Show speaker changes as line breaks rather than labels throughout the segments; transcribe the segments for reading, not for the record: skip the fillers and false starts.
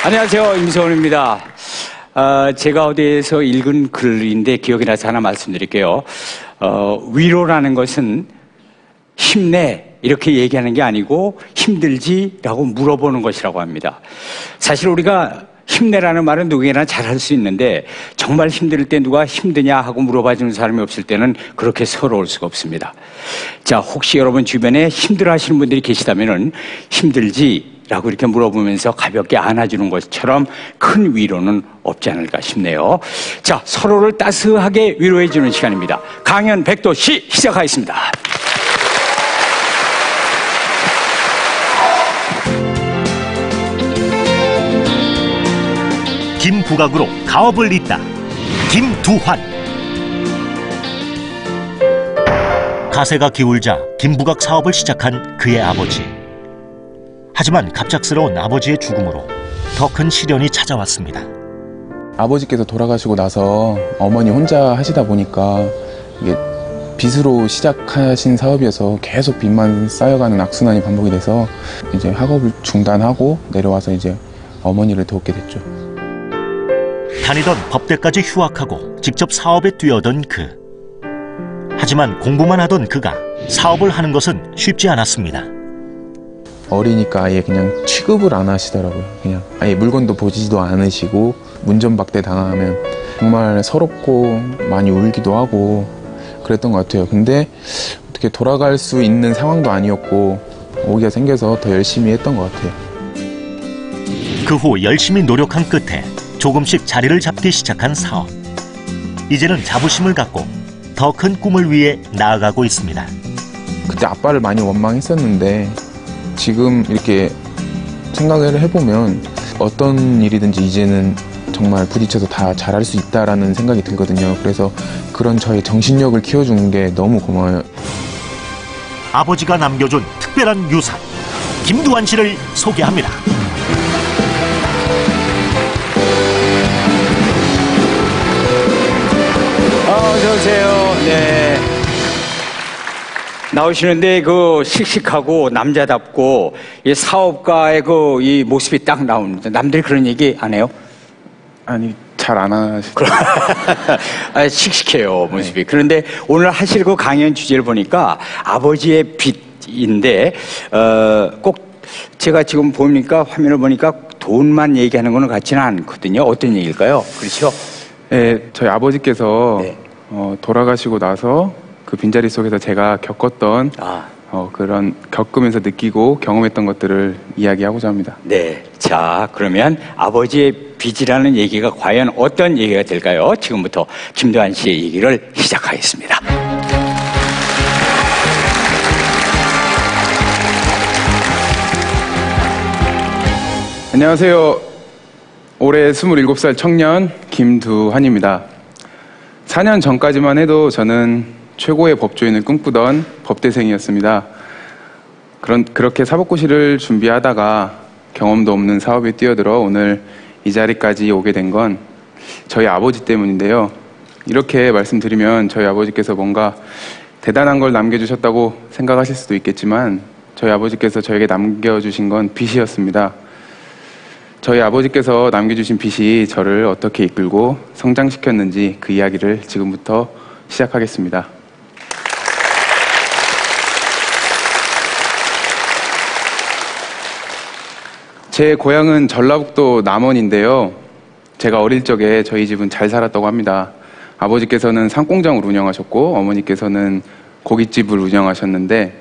안녕하세요. 임성훈입니다. 제가 어디에서 읽은 글인데 기억이 나서 하나 말씀드릴게요. 위로라는 것은 힘내 이렇게 얘기하는 게 아니고 힘들지? 라고 물어보는 것이라고 합니다. 사실 우리가 힘내라는 말은 누구에게나 잘할 수 있는데 정말 힘들 때 누가 힘드냐 하고 물어봐주는 사람이 없을 때는 그렇게 서러울 수가 없습니다. 자, 혹시 여러분 주변에 힘들어하시는 분들이 계시다면 힘들지? 라고 이렇게 물어보면서 가볍게 안아주는 것처럼 큰 위로는 없지 않을까 싶네요. 자, 서로를 따스하게 위로해주는 시간입니다. 강연 100도시 시작하겠습니다.
김부각으로 가업을 잇다. 김두환. 가세가 기울자 김부각 사업을 시작한 그의 아버지. 하지만 갑작스러운 아버지의 죽음으로 더 큰 시련이 찾아왔습니다.
아버지께서 돌아가시고 나서 어머니 혼자 하시다 보니까 이게 빚으로 시작하신 사업이어서 계속 빚만 쌓여가는 악순환이 반복이 돼서 이제 학업을 중단하고 내려와서 이제 어머니를 돕게 됐죠.
다니던 법대까지 휴학하고 직접 사업에 뛰어든 그. 하지만 공부만 하던 그가 사업을 하는 것은 쉽지 않았습니다.
어리니까 아예 그냥 취급을 안 하시더라고요. 그냥 아예 물건도 보지도 않으시고 문전박대 당하면 정말 서럽고 많이 울기도 하고 그랬던 것 같아요. 근데 어떻게 돌아갈 수 있는 상황도 아니었고 오기가 생겨서 더 열심히 했던 것 같아요.
그 후 열심히 노력한 끝에 조금씩 자리를 잡기 시작한 사업. 이제는 자부심을 갖고 더 큰 꿈을 위해 나아가고 있습니다.
그때 아빠를 많이 원망했었는데 지금 이렇게 생각을 해보면 어떤 일이든지 이제는 정말 부딪혀서 다 잘할 수 있다라는 생각이 들거든요. 그래서 그런 저의 정신력을 키워주는 게 너무 고마워요.
아버지가 남겨준 특별한 유산, 김두환 씨를 소개합니다.
어서오세요. 네. 나오시는데 그 씩씩하고 남자답고 이 사업가의 그 이 모습이 딱 나오는데 남들이 그런 얘기 안 해요?
아니 잘 안 하시더라고요.
씩씩해요 모습이. 네. 그런데 오늘 하실 그 강연 주제를 보니까 아버지의 빚인데 꼭 제가 지금 보니까 화면을 보니까 돈만 얘기하는 거는 같지는 않거든요. 어떤 얘기일까요? 그렇죠?
네, 저희 아버지께서
네.
돌아가시고 나서 그 빈자리 속에서 제가 겪었던 그런 겪으면서 느끼고 경험했던 것들을 이야기하고자 합니다.
네, 자 그러면 아버지의 빚이라는 얘기가 과연 어떤 얘기가 될까요? 지금부터 김두환 씨의 얘기를 시작하겠습니다.
안녕하세요. 올해 27살 청년 김두환입니다. 4년 전까지만 해도 저는 최고의 법조인을 꿈꾸던 법대생이었습니다. 그렇게 사법고시를 준비하다가 경험도 없는 사업에 뛰어들어 오늘 이 자리까지 오게 된 건 저희 아버지 때문인데요. 이렇게 말씀드리면 저희 아버지께서 뭔가 대단한 걸 남겨주셨다고 생각하실 수도 있겠지만 저희 아버지께서 저에게 남겨주신 건 빚이었습니다. 저희 아버지께서 남겨주신 빚이 저를 어떻게 이끌고 성장시켰는지 그 이야기를 지금부터 시작하겠습니다. 제 고향은 전라북도 남원인데요. 제가 어릴 적에 저희 집은 잘 살았다고 합니다. 아버지께서는 상공장을 운영하셨고 어머니께서는 고깃집을 운영하셨는데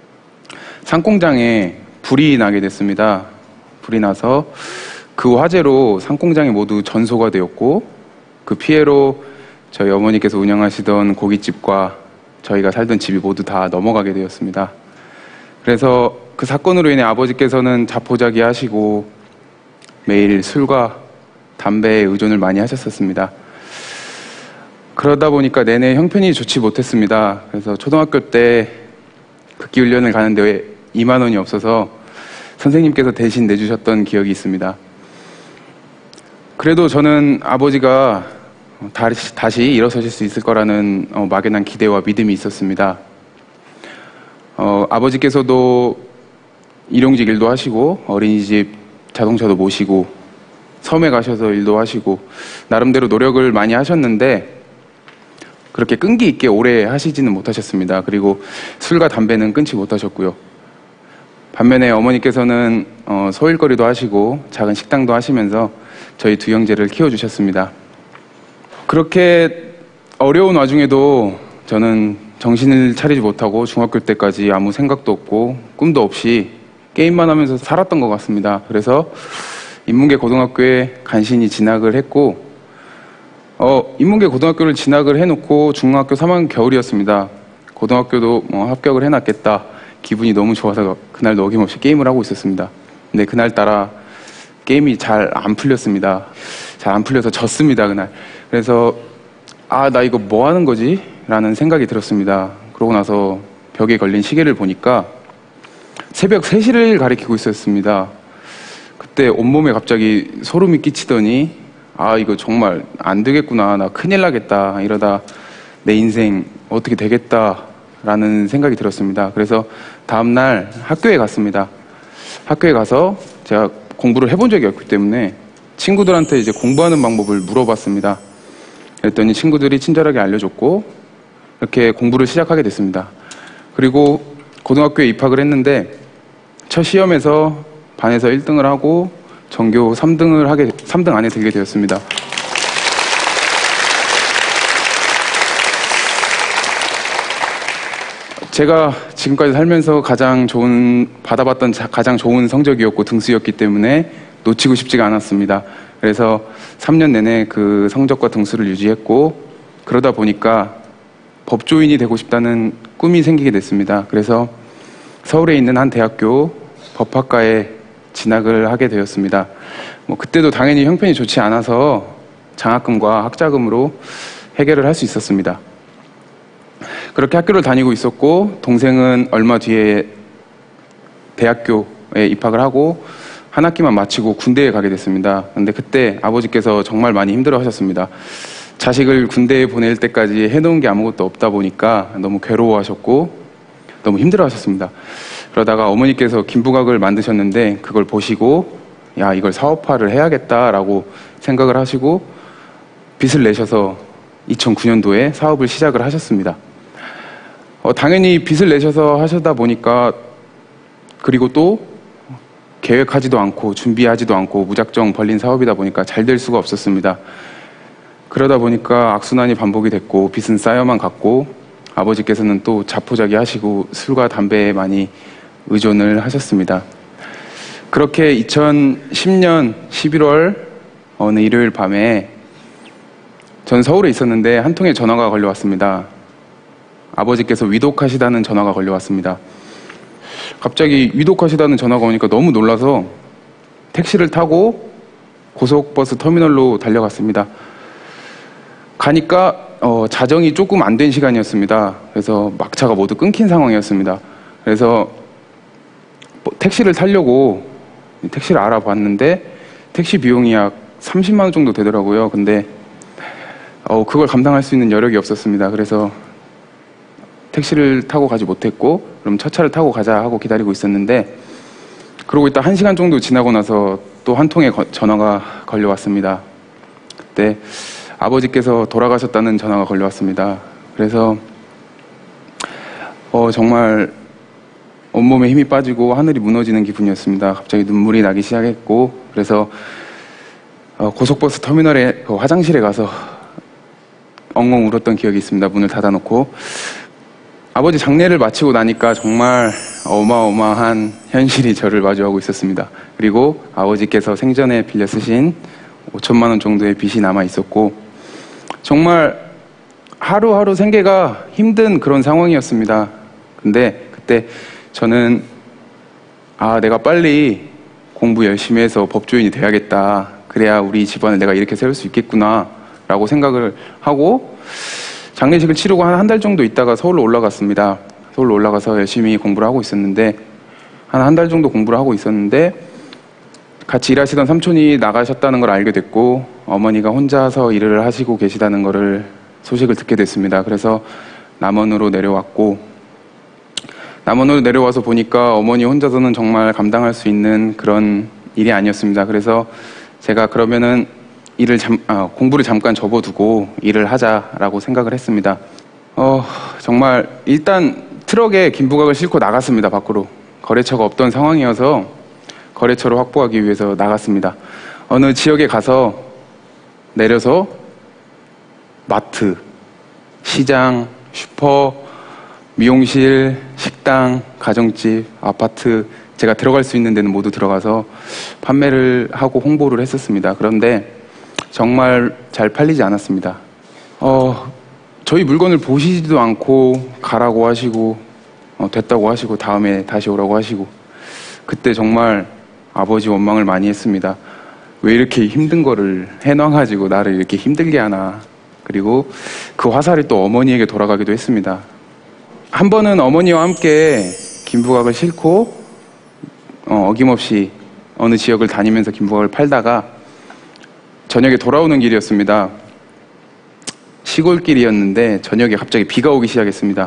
상공장에 불이 나게 됐습니다. 불이 나서 그 화재로 상공장이 모두 전소가 되었고 그 피해로 저희 어머니께서 운영하시던 고깃집과 저희가 살던 집이 모두 다 넘어가게 되었습니다. 그래서 그 사건으로 인해 아버지께서는 자포자기 하시고 매일 술과 담배에 의존을 많이 하셨었습니다. 그러다 보니까 내내 형편이 좋지 못했습니다. 그래서 초등학교 때 극기훈련을 가는데 왜 2만 원이 없어서 선생님께서 대신 내주셨던 기억이 있습니다. 그래도 저는 아버지가 다시 일어서실 수 있을 거라는 막연한 기대와 믿음이 있었습니다. 아버지께서도 일용직 일도 하시고 어린이집 자동차도 모시고 섬에 가셔서 일도 하시고 나름대로 노력을 많이 하셨는데 그렇게 끈기 있게 오래 하시지는 못하셨습니다. 그리고 술과 담배는 끊지 못하셨고요. 반면에 어머니께서는 소일거리도 하시고 작은 식당도 하시면서 저희 두 형제를 키워주셨습니다. 그렇게 어려운 와중에도 저는 정신을 차리지 못하고 중학교 때까지 아무 생각도 없고 꿈도 없이 게임만 하면서 살았던 것 같습니다. 그래서 인문계 고등학교에 간신히 진학을 했고 인문계 고등학교를 진학을 해놓고 중학교 3학년 겨울이었습니다. 고등학교도 합격을 해놨겠다. 기분이 너무 좋아서 그날도 어김없이 게임을 하고 있었습니다. 근데 그날따라 게임이 잘 안 풀렸습니다. 잘 안 풀려서 졌습니다, 그날. 그래서 나 이거 뭐 하는 거지? 라는 생각이 들었습니다. 그러고 나서 벽에 걸린 시계를 보니까 새벽 3시를 가리키고 있었습니다. 그때 온몸에 갑자기 소름이 끼치더니 이거 정말 안 되겠구나. 나 큰일 나겠다. 이러다 내 인생 어떻게 되겠다. 라는 생각이 들었습니다. 그래서 다음날 학교에 갔습니다. 학교에 가서 제가 공부를 해본 적이 없기 때문에 친구들한테 이제 공부하는 방법을 물어봤습니다. 그랬더니 친구들이 친절하게 알려줬고 이렇게 공부를 시작하게 됐습니다. 그리고 고등학교에 입학을 했는데 첫 시험에서 반에서 1등을 하고 전교 3등 안에 들게 되었습니다. 제가 지금까지 살면서 받아봤던 가장 좋은 성적이었고 등수였기 때문에 놓치고 싶지가 않았습니다. 그래서 3년 내내 그 성적과 등수를 유지했고 그러다 보니까 법조인이 되고 싶다는 꿈이 생기게 됐습니다. 그래서 서울에 있는 한 대학교 법학과에 진학을 하게 되었습니다. 그때도 당연히 형편이 좋지 않아서 장학금과 학자금으로 해결을 할 수 있었습니다. 그렇게 학교를 다니고 있었고 동생은 얼마 뒤에 대학교에 입학을 하고 한 학기만 마치고 군대에 가게 됐습니다. 근데 그때 아버지께서 정말 많이 힘들어 하셨습니다. 자식을 군대에 보낼 때까지 해놓은 게 아무것도 없다 보니까 너무 괴로워하셨고 너무 힘들어 하셨습니다. 그러다가 어머니께서 김부각을 만드셨는데 그걸 보시고 이걸 사업화를 해야겠다라고 생각을 하시고 빚을 내셔서 2009년도에 사업을 시작을 하셨습니다. 당연히 빚을 내셔서 하시다 보니까 그리고 또 계획하지도 않고 준비하지도 않고 무작정 벌린 사업이다 보니까 잘 될 수가 없었습니다. 그러다 보니까 악순환이 반복이 됐고 빚은 쌓여만 갔고 아버지께서는 또 자포자기 하시고 술과 담배에 많이 의존을 하셨습니다. 그렇게 2010년 11월 어느 일요일 밤에 전 서울에 있었는데 한 통의 전화가 걸려왔습니다. 아버지께서 위독하시다는 전화가 걸려왔습니다. 갑자기 위독하시다는 전화가 오니까 너무 놀라서 택시를 타고 고속버스 터미널로 달려갔습니다. 가니까 자정이 조금 안 된 시간이었습니다. 그래서 막차가 모두 끊긴 상황이었습니다. 그래서 택시를 타려고 택시를 알아봤는데 택시 비용이 약 30만 원 정도 되더라고요. 근데 그걸 감당할 수 있는 여력이 없었습니다. 그래서 택시를 타고 가지 못했고 그럼 첫 차를 타고 가자 하고 기다리고 있었는데 그러고 있다 1시간 정도 지나고 나서 또 한 통의 전화가 걸려왔습니다. 그때 아버지께서 돌아가셨다는 전화가 걸려왔습니다. 그래서 정말 온몸에 힘이 빠지고 하늘이 무너지는 기분이었습니다. 갑자기 눈물이 나기 시작했고 그래서 고속버스 터미널에 화장실에 가서 엉엉 울었던 기억이 있습니다. 문을 닫아놓고 아버지 장례를 마치고 나니까 정말 어마어마한 현실이 저를 마주하고 있었습니다. 그리고 아버지께서 생전에 빌려 쓰신 5천만 원 정도의 빚이 남아 있었고 정말 하루하루 생계가 힘든 그런 상황이었습니다. 근데 그때 저는 내가 빨리 공부 열심히 해서 법조인이 돼야겠다. 그래야 우리 집안을 내가 이렇게 세울 수 있겠구나 라고 생각을 하고 장례식을 치르고 한 달 정도 있다가 서울로 올라갔습니다. 서울로 올라가서 열심히 공부를 하고 있었는데 한 달 정도 공부를 하고 있었는데 같이 일하시던 삼촌이 나가셨다는 걸 알게 됐고 어머니가 혼자서 일을 하시고 계시다는 거를 소식을 듣게 됐습니다. 그래서 남원으로 내려왔고 남원으로 내려와서 보니까 어머니 혼자서는 정말 감당할 수 있는 그런 일이 아니었습니다. 그래서 제가 그러면은 공부를 잠깐 접어두고 일을 하자라고 생각을 했습니다. 정말 일단 트럭에 김부각을 싣고 나갔습니다. 밖으로. 거래처가 없던 상황이어서 거래처를 확보하기 위해서 나갔습니다. 어느 지역에 가서 내려서 마트, 시장, 슈퍼, 미용실, 식당, 가정집, 아파트, 제가 들어갈 수 있는 데는 모두 들어가서 판매를 하고 홍보를 했었습니다. 그런데 정말 잘 팔리지 않았습니다. 저희 물건을 보시지도 않고 가라고 하시고 됐다고 하시고 다음에 다시 오라고 하시고, 그때 정말 아버지 원망을 많이 했습니다. 왜 이렇게 힘든 거를 해놔가지고 나를 이렇게 힘들게 하나. 그리고 그 화살이 또 어머니에게 돌아가기도 했습니다. 한 번은 어머니와 함께 김부각을 싣고 어김없이 어느 지역을 다니면서 김부각을 팔다가 저녁에 돌아오는 길이었습니다. 시골길이었는데 저녁에 갑자기 비가 오기 시작했습니다.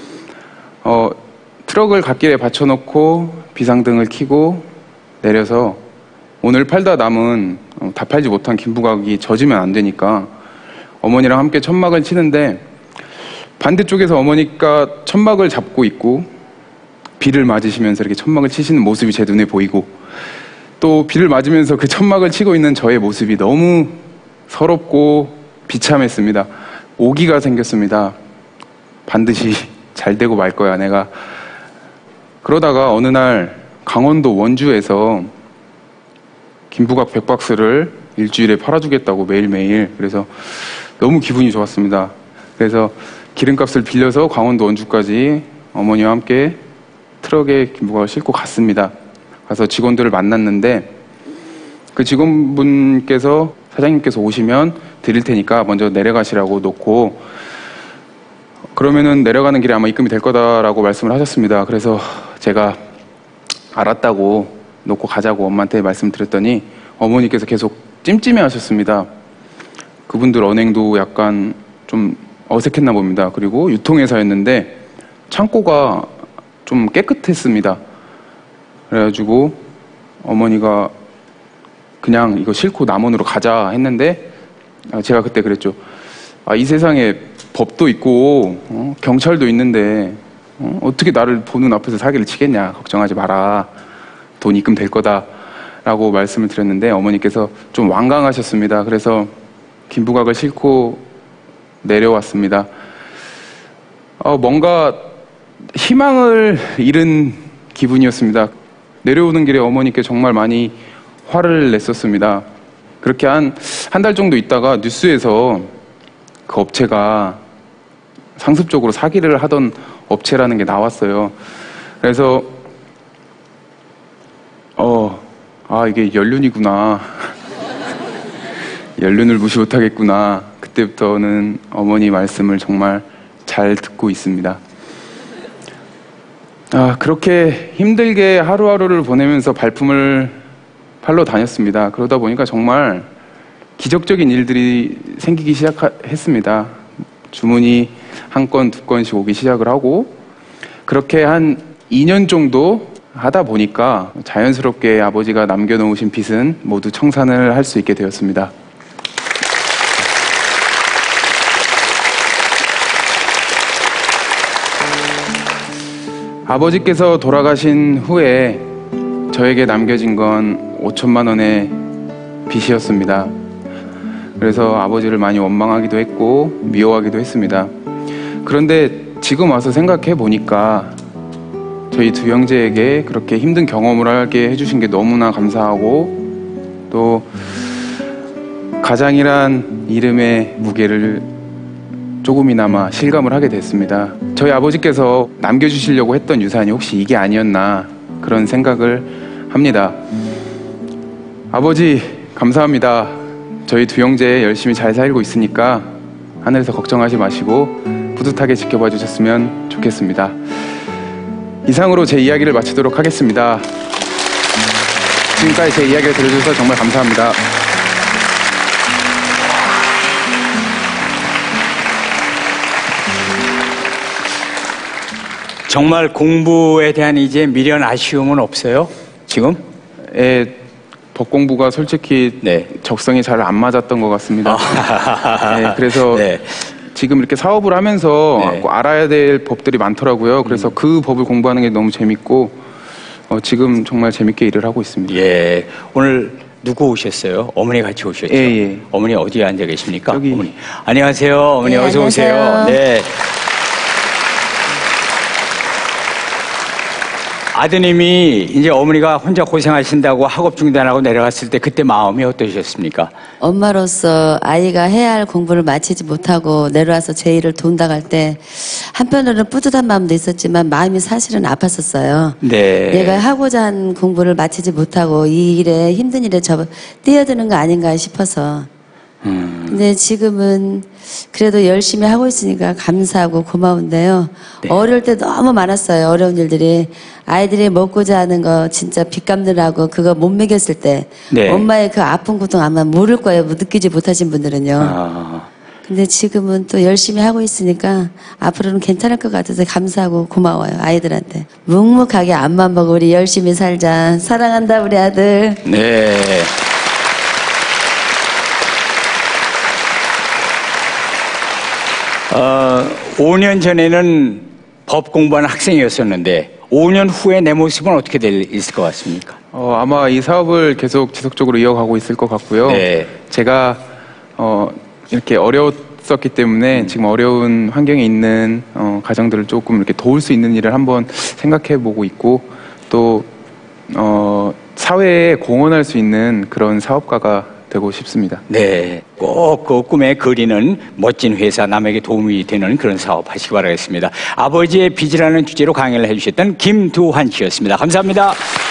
트럭을 갓길에 받쳐놓고 비상등을 켜고 내려서 오늘 팔다 남은 다 팔지 못한 김부각이 젖으면 안 되니까 어머니랑 함께 천막을 치는데, 반대쪽에서 어머니가 천막을 잡고 있고 비를 맞으시면서 이렇게 천막을 치시는 모습이 제 눈에 보이고, 또 비를 맞으면서 그 천막을 치고 있는 저의 모습이 너무 서럽고 비참했습니다. 오기가 생겼습니다. 반드시 잘 되고 말 거야 내가. 그러다가 어느 날 강원도 원주에서 김부각 100박스를 일주일에 팔아주겠다고 매일매일, 그래서 너무 기분이 좋았습니다. 그래서 기름값을 빌려서 강원도 원주까지 어머니와 함께 트럭에 김부각을 싣고 갔습니다. 가서 직원들을 만났는데, 그 직원분께서 사장님께서 오시면 드릴 테니까 먼저 내려가시라고 놓고, 그러면은 내려가는 길에 아마 입금이 될 거다라고 말씀을 하셨습니다. 그래서 제가 알았다고 놓고 가자고 엄마한테 말씀드렸더니 어머니께서 계속 찜찜해 하셨습니다. 그분들 언행도 약간 좀 어색했나 봅니다. 그리고 유통회사였는데 창고가 좀 깨끗했습니다. 그래가지고 어머니가 그냥 이거 싣고 남원으로 가자 했는데, 제가 그때 그랬죠. 이 세상에 법도 있고 경찰도 있는데 어떻게 나를 보는 앞에서 사기를 치겠냐. 걱정하지 마라. 돈 입금될 거다 라고 말씀을 드렸는데 어머니께서 좀 완강하셨습니다. 그래서 김부각을 싣고 내려왔습니다. 뭔가 희망을 잃은 기분이었습니다. 내려오는 길에 어머니께 정말 많이 화를 냈었습니다. 그렇게 한 달 정도 있다가 뉴스에서 그 업체가 상습적으로 사기를 하던 업체라는 게 나왔어요. 그래서 이게 연륜이구나. 연륜을 무시 못하겠구나. 그때부터는 어머니 말씀을 정말 잘 듣고 있습니다. 그렇게 힘들게 하루하루를 보내면서 발품을 팔러 다녔습니다. 그러다 보니까 정말 기적적인 일들이 생기기 시작했습니다. 주문이 한 건, 두 건씩 오기 시작을 하고, 그렇게 한 2년 정도 하다 보니까 자연스럽게 아버지가 남겨놓으신 빚은 모두 청산을 할 수 있게 되었습니다. 아버지께서 돌아가신 후에 저에게 남겨진 건 5천만 원의 빚이었습니다. 그래서 아버지를 많이 원망하기도 했고 미워하기도 했습니다. 그런데 지금 와서 생각해 보니까 저희 두 형제에게 그렇게 힘든 경험을 하게 해주신 게 너무나 감사하고, 또 가장이란 이름의 무게를 조금이나마 실감을 하게 됐습니다. 저희 아버지께서 남겨주시려고 했던 유산이 혹시 이게 아니었나 그런 생각을 합니다. 아버지 감사합니다. 저희 두 형제 열심히 잘 살고 있으니까 하늘에서 걱정하지 마시고 뿌듯하게 지켜봐 주셨으면 좋겠습니다. 이상으로 제 이야기를 마치도록 하겠습니다. 지금까지 제 이야기를 들어주셔서 정말 감사합니다.
정말 공부에 대한 이제 미련 아쉬움은 없어요? 지금?
법 공부가 솔직히
네.
적성이 잘 안 맞았던 것 같습니다. 네, 그래서
네.
지금 이렇게 사업을 하면서
네.
꼭 알아야 될 법들이 많더라고요. 그래서 그 법을 공부하는 게 너무 재밌고 지금 정말 재밌게 일을 하고 있습니다.
예. 오늘 누구 오셨어요? 어머니 같이 오셨죠?
예, 예.
어머니 어디에 앉아 계십니까?
여기.
어머니. 안녕하세요. 어머니
네,
어서 오세요.
안녕하세요.
네. 아드님이 이제 어머니가 혼자 고생하신다고 학업 중단하고 내려갔을 때 그때 마음이 어떠셨습니까?
엄마로서 아이가 해야 할 공부를 마치지 못하고 내려와서 제 일을 돕다갈 때 한편으로는 뿌듯한 마음도 있었지만 마음이 사실은 아팠었어요.
네.
얘가 하고자 한 공부를 마치지 못하고 이 일에 힘든 일에 뛰어드는 거 아닌가 싶어서. 근데 지금은 그래도 열심히 하고 있으니까 감사하고 고마운데요.
네.
어릴 때 너무 많았어요. 어려운 일들이. 아이들이 먹고자 하는 거 진짜 빚 갚느라고 그거 못 먹였을 때
네.
엄마의 그 아픈 고통 아마 모를 거예요. 느끼지 못하신 분들은요.
아,
근데 지금은 또 열심히 하고 있으니까 앞으로는 괜찮을 것 같아서 감사하고 고마워요. 아이들한테. 묵묵하게 앞만 보고 우리 열심히 살자. 사랑한다 우리 아들.
네. 5년 전에는 법 공부하는 학생이었었는데 5년 후에 내 모습은 어떻게 있을 것 같습니까?
아마 이 사업을 계속 지속적으로 이어가고 있을 것 같고요.
네.
제가 이렇게 어려웠었기 때문에 지금 어려운 환경에 있는 가정들을 조금 이렇게 도울 수 있는 일을 한번 생각해 보고 있고 또 사회에 공헌할 수 있는 그런 사업가가 되고 싶습니다.
네. 꼭 그 꿈에 그리는 멋진 회사, 남에게 도움이 되는 그런 사업 하시기 바라겠습니다. 아버지의 빚이라는 주제로 강연을 해주셨던 김두환 씨였습니다. 감사합니다.